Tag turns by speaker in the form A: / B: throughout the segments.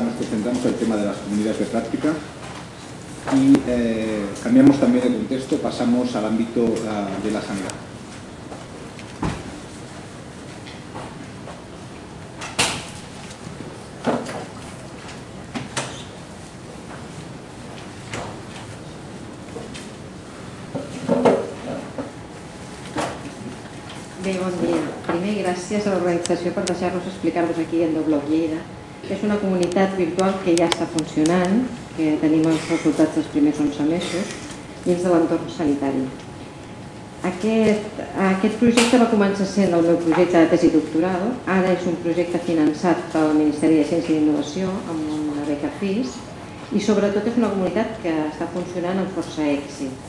A: nos concentramos en el tema de las comunidades de práctica y cambiamos también de contexto, pasamos al ámbito de la sanidad.
B: Bé, bon dia. Primer, gràcies a l'organització per deixar-nos explicar-vos aquí en Doblog Lleida. És una comunitat virtual que ja està funcionant, que tenim els resultats dels primers 11 mesos, dins de l'entorn sanitari. Aquest projecte va començar sent el meu projecte de tesi doctoral, ara és un projecte finançat pel Ministeri de Ciència i Innovació amb una beca FIS i sobretot és una comunitat que està funcionant amb força èxit.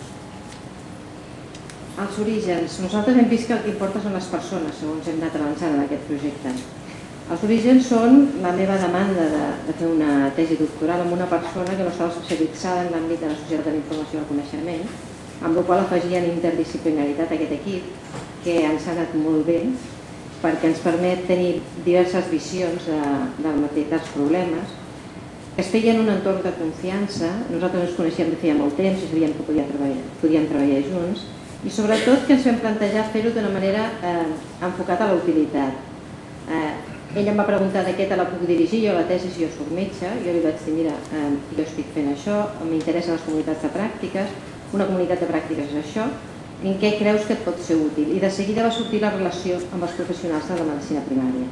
B: Els orígens. Nosaltres hem vist que el que importa són les persones, segons hem anat avançant en aquest projecte. Els orígens són la meva demanda de fer una tesi doctoral amb una persona que no estava especialitzada en l'àmbit de la societat de la informació i el coneixement, amb la qual afegien interdisciplinaritat a aquest equip, que ens ha anat molt bé, perquè ens permet tenir diverses visions dels problemes, que es feien en un entorn de confiança. Nosaltres ens coneixíem de feia molt temps i sabíem que podíem treballar junts, i sobretot que ens vam plantejar fer-ho d'una manera enfocada a la utilitat. Ell em va preguntar de què te la puc dirigir, jo la tesi, si jo soc metge, jo li vaig dir, mira, jo estic fent això, m'interessen les comunitats de pràctiques, una comunitat de pràctiques és això, en què creus que et pot ser útil? I de seguida va sortir la relació amb els professionals de la medicina primària.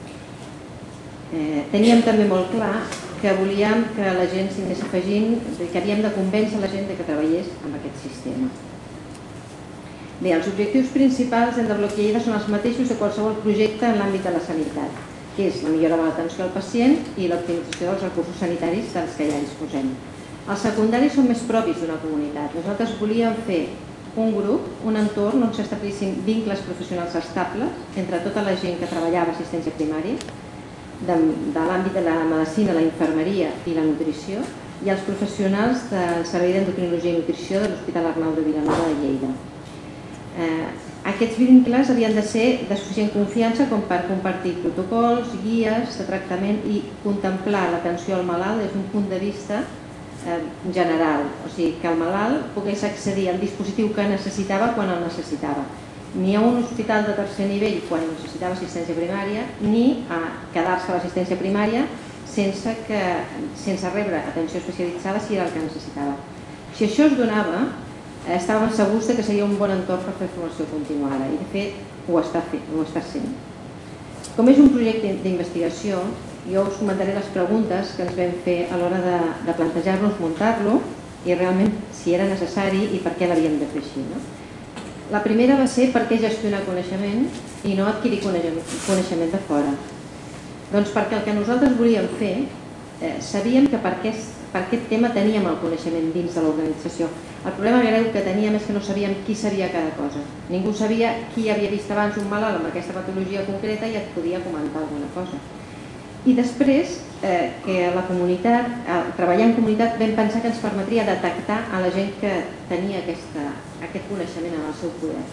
B: Teníem també molt clar que volíem que la gent s'anés afegint, que havíem de convèncer la gent que treballés amb aquest sistema. Bé, els objectius principals en Doblog Lleida són els mateixos de qualsevol projecte en l'àmbit de la sanitat, que és la millora de l'atenció al pacient i l'optimització dels recursos sanitaris dels que ja disposem. Els secundaris són més propis d'una comunitat. Nosaltres volíem fer un grup, un entorn on s'establissin vincles professionals estables entre tota la gent que treballava a assistència primària, de l'àmbit de la medicina, la infermeria i la nutrició, i els professionals del Servei d'Endocrinologia i Nutrició de l'Hospital Arnau de Vilanova de Lleida. Aquests vincles havien de ser de suficient confiança com per compartir protocols, guies de tractament i contemplar l'atenció al malalt des d'un punt de vista general, o sigui, que el malalt pogués accedir al dispositiu que necessitava quan el necessitava. Ni a un hospital de tercer nivell quan necessitava assistència primària, ni a quedar-se a l'assistència primària sense rebre atenció especialitzada si era el que necessitava. Si això es donava, estàvem segurs que seria un bon entorn per fer formació continuada i de fet ho està sent. Com és un projecte d'investigació, jo us comentaré les preguntes que ens vam fer a l'hora de plantejar-nos muntar-lo i realment si era necessari i per què l'havíem de fer així. La primera va ser per què gestionar coneixement i no adquirir coneixement de fora. Doncs perquè el que nosaltres volíem fer, sabíem que per aquest tema teníem el coneixement dins de l'organització. El problema greu que teníem és que no sabíem qui sabia cada cosa. Ningú sabia qui havia vist abans un malalt amb aquesta patologia concreta i et podia comentar alguna cosa. I després, que la comunitat, treballar en comunitat, vam pensar que ens permetria detectar a la gent que tenia aquest coneixement en el seu poder.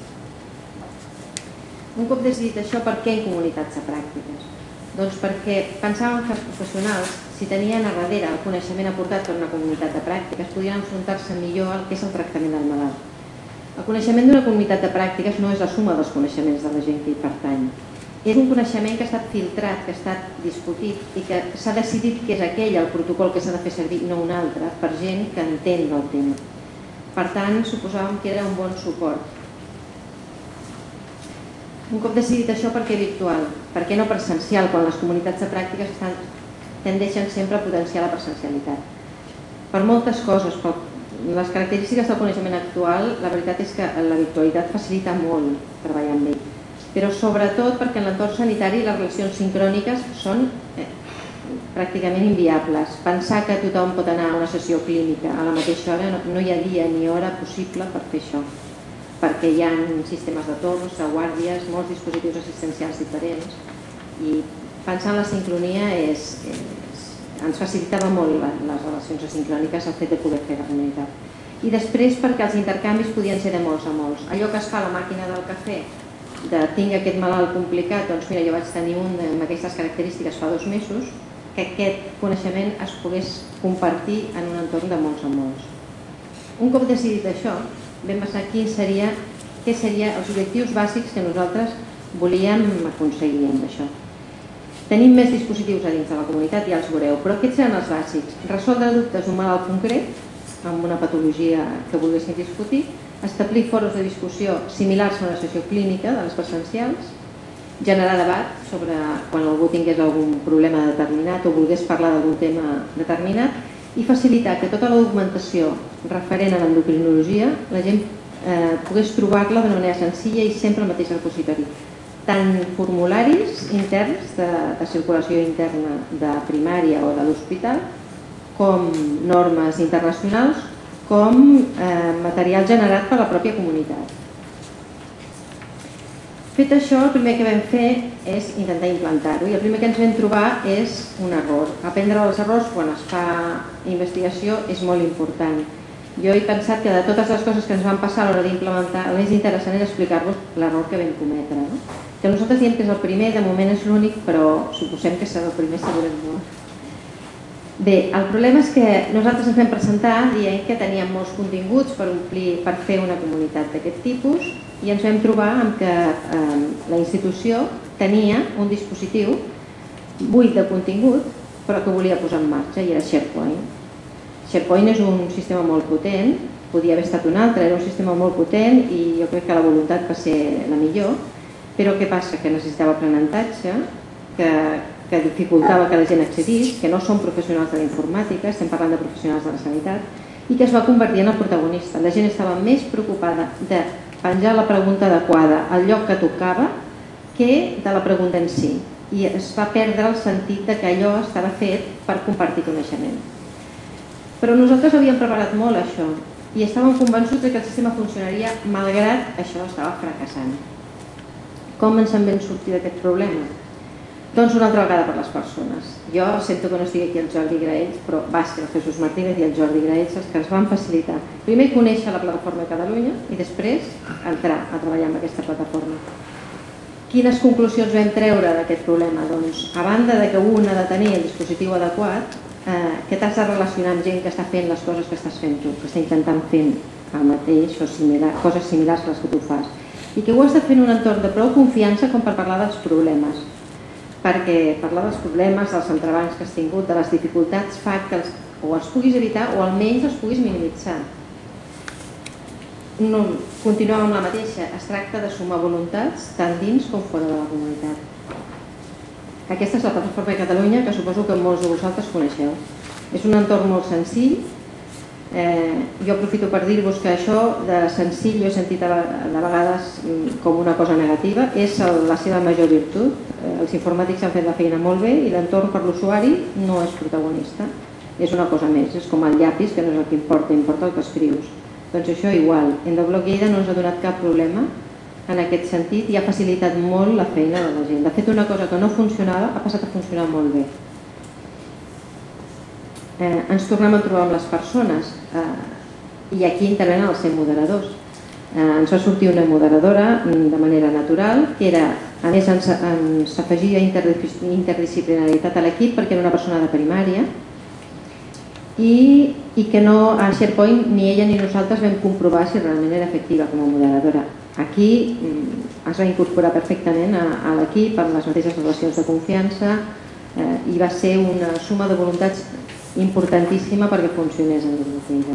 B: Un cop decidit això, per què en comunitats de pràctiques? Doncs perquè pensàvem que els professionals, si tenien a darrere el coneixement aportat per una comunitat de pràctiques, podien enfrontar-se millor al que és el tractament del malalt. El coneixement d'una comunitat de pràctiques no és la suma dels coneixements de la gent que hi pertany. És un coneixement que ha estat filtrat, que ha estat discutit i que s'ha decidit que és aquell el protocol que s'ha de fer servir, no un altre, per gent que entén del tema. Per tant, suposàvem que era un bon suport. Un cop decidit això, per què virtual? Per què no presencial, quan les comunitats de pràctiques tendeixen sempre a potenciar la presencialitat? Per moltes coses, per les característiques del coneixement actual, la veritat és que la virtualitat facilita molt treballar amb ell, però sobretot perquè en l'entorn sanitari les relacions sincròniques són pràcticament inviables. Pensar que tothom pot anar a una sessió clínica a la mateixa hora, no hi ha dia ni hora possible per fer això, perquè hi ha sistemes de torns, de guàrdies, molts dispositius assistencials diferents i pensar en la sincronia ens facilitava molt les relacions asincròniques, el fet de poder fer la comunitat. I després perquè els intercanvis podien ser de molts a molts. Allò que es fa a la màquina del cafè, de tinc aquest malalt complicat, doncs mira, jo vaig tenir un amb aquestes característiques fa 2 mesos, que aquest coneixement es pogués compartir en un entorn de molts a molts. Un cop decidit això, vam pensar què serien els objectius bàsics que nosaltres volíem aconseguir amb això. Tenim més dispositius a dins de la comunitat, ja els veureu, però aquests eren els bàsics. Resoldre dubtes d'un malalt concret, amb una patologia que volguéssim discutir, establir foros de discussió similars a una sessió clínica de les presencials, generar debat sobre quan algú tingués algun problema determinat o volgués parlar d'algun tema determinat i facilitar que tota la documentació referent a l'endocrinologia la gent pogués trobar-la d'una manera senzilla i sempre al mateix repositori. Tant formularis interns de circulació interna de primària o de l'hospital, com normes internacionals, com material generat per la pròpia comunitat. Fet això, el primer que vam fer és intentar implantar-ho i el primer que ens vam trobar és un error. Aprendre dels errors quan es fa investigació és molt important. Jo he pensat que de totes les coses que ens van passar a l'hora d'implementar, el més interessant era explicar-vos l'error que vam cometre. Que nosaltres diem que és el primer, de moment és l'únic, però suposem que serà el primer segurament molt. Bé, el problema és que nosaltres ens vam presentar dient que teníem molts continguts per fer una comunitat d'aquest tipus i ens vam trobar amb que la institució tenia un dispositiu buit de contingut però que volia posar en marxa i era SharePoint. SharePoint és un sistema molt potent, podia haver estat un altre, era un sistema molt potent i jo crec que la voluntat va ser la millor, però què passa? Que necessitava aprenentatge, que dificultava que la gent accedís, que no són professionals de la informàtica, estem parlant de professionals de la sanitat, i que es va convertir en el protagonista. La gent estava més preocupada de penjar la pregunta adequada al lloc que tocava que de la pregunta en si. I es va perdre el sentit de que allò estava fet per compartir coneixement. Però nosaltres havíem preparat molt això i estàvem convençuts que el sistema funcionaria malgrat això estava fracassant. Com ens en vam sortir d'aquest problema? Doncs una altra vegada per les persones. Jo sento que no estigui aquí el Jordi Graells, però va ser el Jesús Martínez i el Jordi Graells els que ens van facilitar. Primer conèixer la plataforma de Catalunya i després entrar a treballar amb aquesta plataforma. Quines conclusions vam treure d'aquest problema? Doncs, a banda de que un ha de tenir el dispositiu adequat, que t'has de relacionar amb gent que està fent les coses que estàs fent tu, que està intentant fer el mateix o coses similars a les que tu fas, i que ho has de fer en un entorn de prou confiança com per parlar dels problemes, perquè parlar dels problemes, dels entrebancs que has tingut, de les dificultats, fa que o els puguis evitar o almenys els puguis minimitzar. Continuem amb la mateixa, es tracta de sumar voluntats tant dins com fora de la comunitat. Aquesta és la plataforma de Catalunya, que suposo que molts de vosaltres coneixeu. És un entorn molt senzill. Jo aprofito per dir-vos que això de senzill ho he sentit de vegades com una cosa negativa. És la seva major virtut. Els informàtics han fet la feina molt bé i l'entorn per l'usuari no és protagonista. És una cosa més, és com el llapis, que no és el que importa, importa el que escrius. Doncs això igual. Endobloc Lleida no ens ha donat cap problema en aquest sentit i ha facilitat molt la feina de la gent. De fet, una cosa que no funcionava ha passat a funcionar molt bé. Ens tornem a trobar amb les persones i aquí intervenen els 100 moderadors. Ens va sortir una moderadora de manera natural, que era, a més ens afegia interdisciplinaritat a l'equip perquè era una persona de primària i que no, a SharePoint ni ella ni nosaltres vam comprovar si realment era efectiva com a moderadora. Aquí es va incorporar perfectament a l'equip amb les mateixes relacions de confiança i va ser una suma de voluntats importantíssima perquè funcionés en l'Europeia.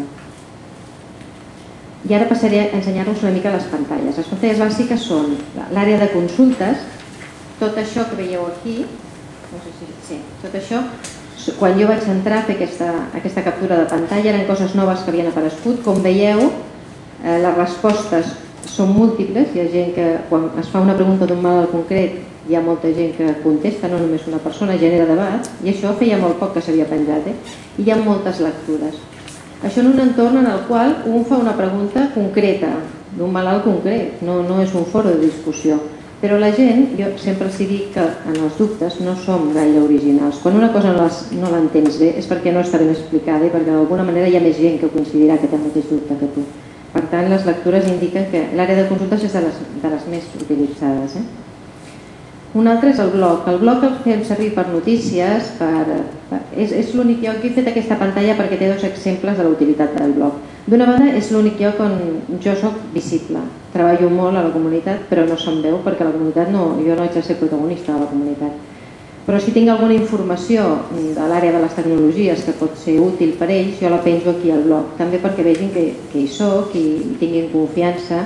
B: I ara passaré a ensenyar-vos una mica les pantalles. Les pantalles bàsiques són l'àrea de consultes, tot això que veieu aquí, no sé si sí, tot això, quan jo vaig entrar a fer aquesta captura de pantalla eren coses noves que havien aparegut. Com veieu, les respostes són múltiples, hi ha gent que quan es fa una pregunta d'un malalt concret hi ha molta gent que contesta, no només una persona, genera debat, i això feia molt poc que s'havia penjat, i hi ha moltes lectures. Això en un entorn en el qual un fa una pregunta concreta, d'un malalt concret, no és un foro de discussió, però la gent, jo sempre els dic que en els dubtes no som gaire originals. Quan una cosa no l'entens bé és perquè no està ben explicada i perquè d'alguna manera hi ha més gent que coincidirà que té el mateix dubte que tu. Per tant, les lectures indiquen que l'àrea de consultes és de les més utilitzades. Un altre és el blog. El blog el fem servir per notícies, és l'únic lloc, he fet aquesta pantalla perquè té 2 exemples de la utilitat del blog. D'una banda, és l'únic lloc on jo soc visible. Treballo molt a la comunitat, però no se'm veu perquè la comunitat jo no haig de ser protagonista de la comunitat. Però si tinc alguna informació de l'àrea de les tecnologies que pot ser útil per ells, jo la penjo aquí al blog, també perquè vegin que hi soc i tinguin confiança.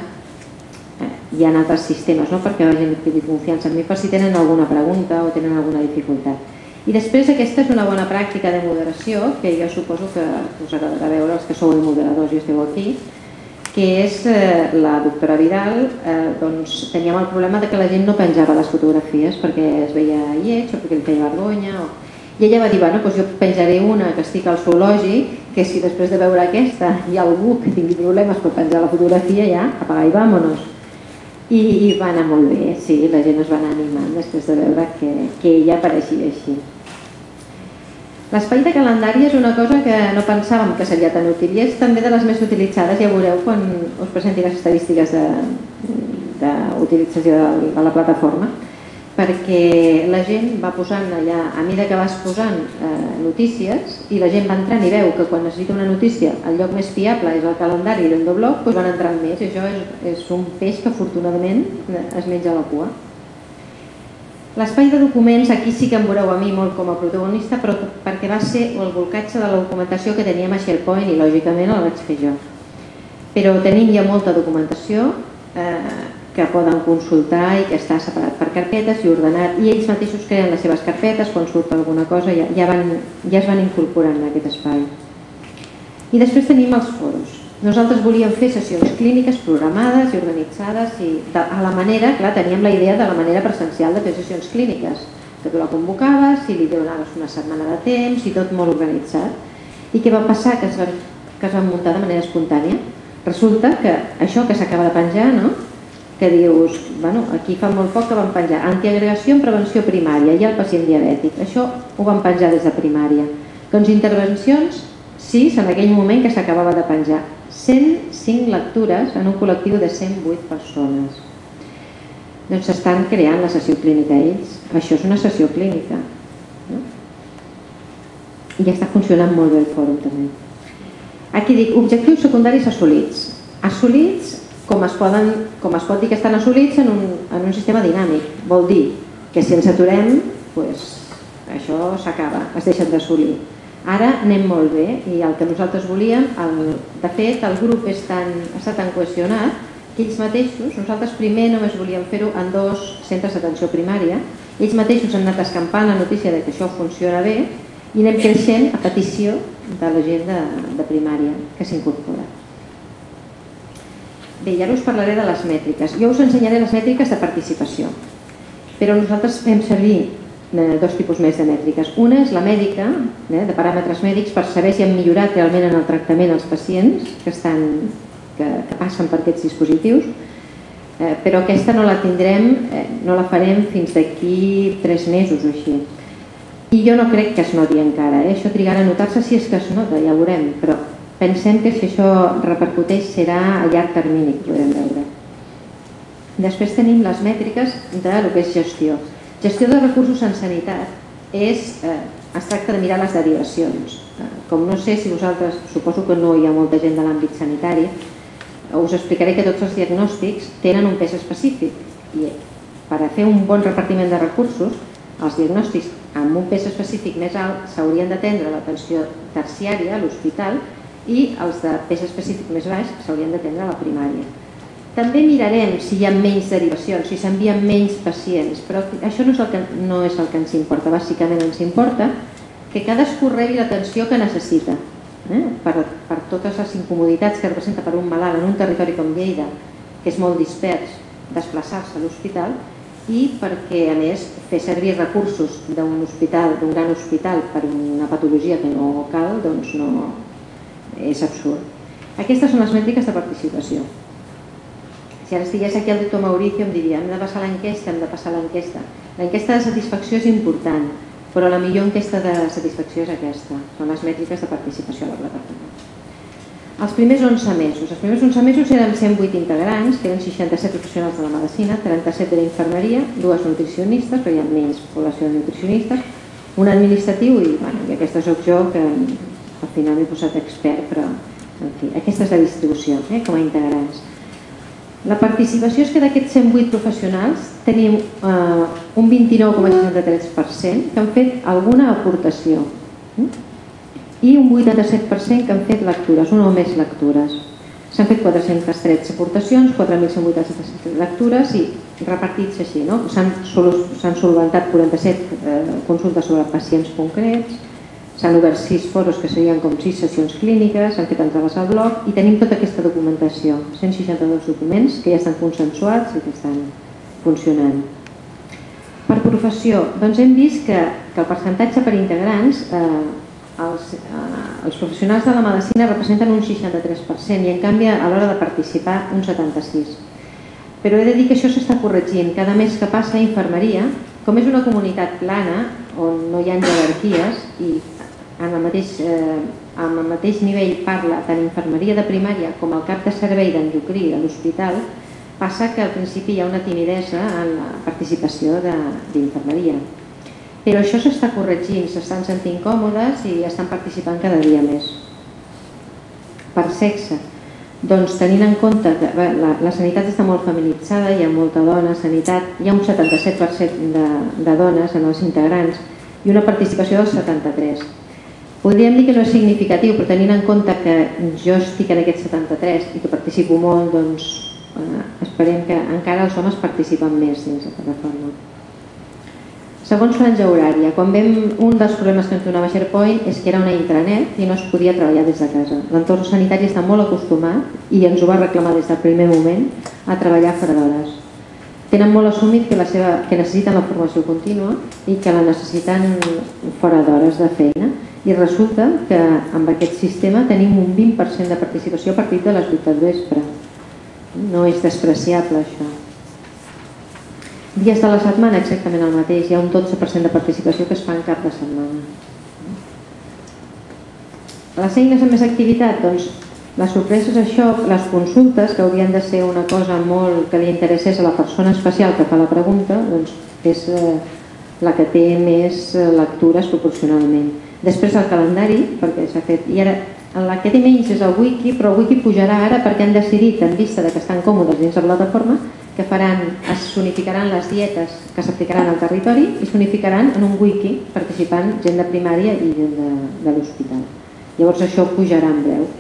B: Hi ha altres sistemes, no? Perquè la gent tingui confiança en mi per si tenen alguna pregunta o tenen alguna dificultat. I després aquesta és una bona pràctica de moderació, que jo suposo que us agradarà veure els que sou moderadors i esteu aquí, que és la doctora Vidal. Doncs teníem el problema de que la gent no penjava les fotografies perquè es veia lleig o perquè li feia vergonya. I ella va dir, bueno, doncs jo penjaré una que estic al zoològic, que si després de veure aquesta hi ha algú que tingui problemes per penjar la fotografia, ja, apaga i vámonos. I va anar molt bé, sí, la gent es va anar animant després de veure que ella apareixia així. L'espai de calendari és una cosa que no pensàvem que seria tan útil i és també de les més utilitzades, ja veureu quan us presenti les estadístiques d'utilització de la plataforma, perquè la gent va posant allà, a mesura que vas posant notícies, i la gent va entrant i veu que quan necessita una notícia el lloc més fiable és el calendari d'Endoblog, doncs van entrant més, i això és un peix que afortunadament es menja la cua. L'espai de documents, aquí sí que em veureu a mi molt com a protagonista, però perquè va ser el bolcatge de la documentació que teníem a SharePoint i lògicament el vaig fer jo. Però tenim ja molta documentació que poden consultar i que està separat per carpetes i ordenat, i ells mateixos creen les seves carpetes, quan surt alguna cosa ja es van incorporant en aquest espai. I després tenim els foros. Nosaltres volíem fer sessions clíniques programades i organitzades i a la manera, clar, teníem la idea de la manera presencial de fer sessions clíniques, que tu la convocaves i li donaves una setmana de temps i tot molt organitzat. I què va passar? Que es van muntar de manera espontània. Resulta que això que s'acaba de penjar, no?, que dius, bueno, aquí fa molt poc que van penjar antiagregació en prevenció primària i el pacient diabètic, això ho van penjar des de primària. Doncs intervencions, sí, en aquell moment que s'acabava de penjar, 105 lectures en un col·lectiu de 108 persones. Doncs s'estan creant la sessió clínica ells, això és una sessió clínica, no? I ja està funcionant molt bé el fòrum també. Aquí dic, objectius secundaris assolits. Assolits com es pot dir que estan assolits en un sistema dinàmic. Vol dir que si ens aturem, això s'acaba, es deixen d'assolir. Ara anem molt bé i el que nosaltres volíem, de fet el grup està tan cohesionat que ells mateixos, nosaltres primer només volíem fer-ho en 2 centres d'atenció primària, ells mateixos han anat escampant la notícia que això funciona bé i anem creixent a petició de la gent de primària que s'incorpora. Bé, ja us parlaré de les mètriques. Jo us ensenyaré les mètriques de participació, però nosaltres fem servir 2 tipus més de mètriques. Una és la mèdica, de paràmetres mèdics, per saber si han millorat realment en el tractament els pacients que passen per aquests dispositius, però aquesta no la tindrem, no la farem fins d'aquí 3 mesos o així. I jo no crec que es noti encara, això trigarà a notar-se si és que es nota, ja ho veurem, però pensem que si això repercuteix serà a llarg termini, que podrem veure. Després tenim les mètriques del que és gestió. Gestió de recursos en sanitat es tracta de mirar les derivacions. Com no sé si vosaltres, suposo que no hi ha molta gent de l'àmbit sanitari, us explicaré que tots els diagnòstics tenen un pes específic i per a fer un bon repartiment de recursos, els diagnòstics amb un pes específic més alt s'haurien d'atendre a l'atenció terciària, a l'hospital, i els de pes específic més baix s'haurien d'atendre a la primària. També mirarem si hi ha menys derivacions, si s'envien menys pacients, però això no és el que ens importa. Bàsicament ens importa que cadascú rebi l'atenció que necessita, per totes les incomoditats que representa per un malalt en un territori com Lleida, que és molt dispers, desplaçar-se a l'hospital, i perquè, a més, fer servir recursos d'un gran hospital per una patologia que no cal, doncs no és absurd. Aquestes són les mètriques de participació. Si ara estigués aquí el doctor Mauricio em diria hem de passar l'enquesta, hem de passar l'enquesta. L'enquesta de satisfacció és important, però la millor enquesta de satisfacció és aquesta, són les mètriques de participació a la plataforma. Els primers 11 mesos. Els primers 11 mesos eren 108 integrants, que eren 67 professionals de la medicina, 37 de la infermeria, 2 nutricionistes, però hi ha menys població de nutricionistes, un administratiu i aquesta soc jo, que al final m'he posat expert, però en fi, aquesta és la distribució com a integrants. La participació és que d'aquests 108 professionals tenim un 29,63% que han fet alguna aportació i un 87% que han fet lectures, una o més lectures. S'han fet 413 aportacions, 4.187 lectures i repartits així. S'han solventat 47 consultes sobre pacients concrets, s'han obert 6 foros que serien com 6 sessions clíniques, s'han fet entrades al blog i tenim tota aquesta documentació, 162 documents que ja estan consensuats i que estan funcionant. Per professió, doncs hem vist que el percentatge per integrants, els professionals de la medicina representen un 63% i en canvi a l'hora de participar un 76%. Però he de dir que això s'està corregint. Cada mes que passa a infermeria, com és una comunitat plana on no hi ha jerarquies i en el mateix nivell parla tant infermeria de primària com el cap de servei d'endocrí de l'hospital, passa que al principi hi ha una timidesa en la participació d'infermeria. Però això s'està corregint, s'estan sentint còmodes i estan participant cada dia més. Per sexe, doncs tenint en compte que la sanitat està molt feminitzada, hi ha molta dona a sanitat, hi ha un 77% de dones en els integrants i una participació del 73%. Podríem dir que no és significatiu, però tenint en compte que jo estic en aquest 73% i que participo molt, doncs esperem que encara els homes participen més dins de la reforma. Segons franja horària, un dels problemes que ens donava SharePoint és que era una intranet i no es podia treballar des de casa. L'entorn sanitari està molt acostumat i ens ho va reclamar des del primer moment a treballar fora d'hores. Tenen molt assumit que necessiten la formació contínua i que la necessiten fora d'hores de feina i resulta que amb aquest sistema tenim un 20% de participació a partir de les 8 del vespre. No és despreciable això. Dies de la setmana exactament el mateix, hi ha un 12% de participació que es fa en cap de setmana. Les eines amb més activitat, doncs la sorpresa és això, les consultes, que haurien de ser una cosa molt que li interessés a la persona especial que fa la pregunta, doncs és la que té més lectures proporcionalment. Després el calendari, perquè s'ha fet, i ara la que té menys és el wiki, però el wiki pujarà ara perquè han decidit, en vista que estan còmodes dins de la plataforma, que s'unificaran les dietes que s'aplicaran al territori i s'unificaran en un wiki participant gent de primària i gent de l'hospital. Llavors això pujarà en breu.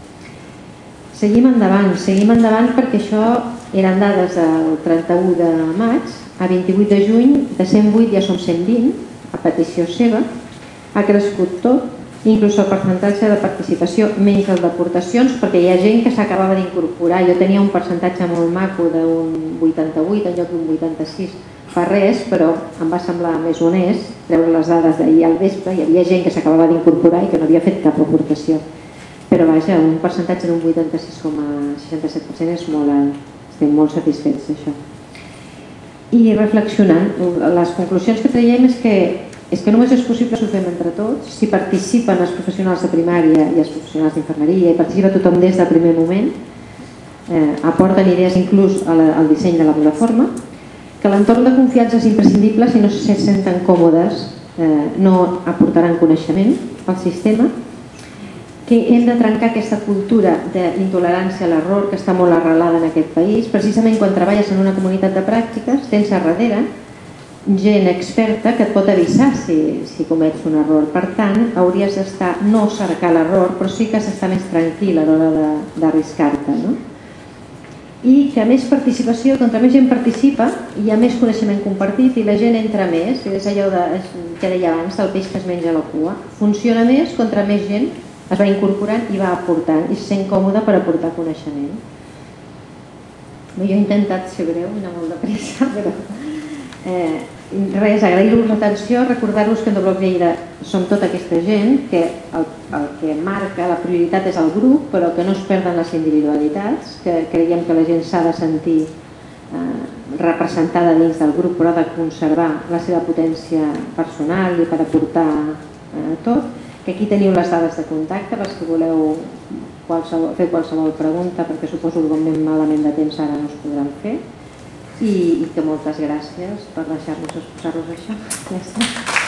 B: Seguim endavant perquè això eren dades del 31 de maig a 28 de juny, de 108 ja som 120, a petició seva, ha crescut tot, inclús el percentatge de participació menys el d'aportacions, perquè hi ha gent que s'acabava d'incorporar. Jo tenia un percentatge molt maco d'un 88 en lloc d'un 86 fa res, però em va semblar més honest treure les dades d'ahir al vespre. Hi havia gent que s'acabava d'incorporar i que no havia fet cap aportació, però vaja, un percentatge d'un 86,67% és molt alt. Estem molt satisfets d'això. I reflexionant, les conclusions que traiem és que només és possible si ho fem entre tots, si participen els professionals de primària i els professionals d'infermeria i participa tothom des del primer moment, aporten idees inclús al disseny de la plataforma, que l'entorn de confiança és imprescindible. Si no se senten còmodes no aportaran coneixement al sistema, que hem de trencar aquesta cultura d'intolerància a l'error que està molt arrelada en aquest país. Precisament quan treballes en una comunitat de pràctiques tens a darrere gent experta que et pot avisar si comets un error. Per tant, hauries d'estar, no cercar l'error, però sí que has d'estar més tranquil a l'hora d'arriscar-te. I que més participació, contra més gent participa, hi ha més coneixement compartit i la gent entra més, és allò que deia abans, del peix que es menja la cua. Funciona més contra més gent es va incorporant i va aportant i se sent còmode per aportar coneixement. Jo he intentat ser breu i anar molt de pressa, però res, agrair-vos l'atenció, recordar-vos que en Dobloc Lleida som tota aquesta gent, que el que marca la prioritat és el grup, però que no es perden les individualitats, que creiem que la gent s'ha de sentir representada dins del grup, però ha de conservar la seva potència personal i per aportar tot, que aquí teniu les dades de contacte, les que voleu fer qualsevol pregunta, perquè suposo que com anem malament de temps ara no es podran fer, i que moltes gràcies per deixar-nos exposar-los això. Ja està.